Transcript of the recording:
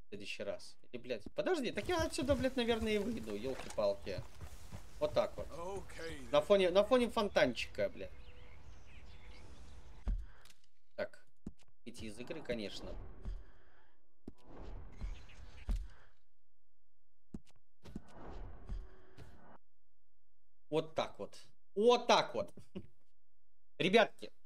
В следующий раз. Или, блядь, подожди, так я отсюда, блядь, наверное, и выйду, елки-палки. Вот так вот. На фоне фонтанчика, блядь. Так, идти из игры, конечно. Вот так вот. Вот так вот. Ребятки,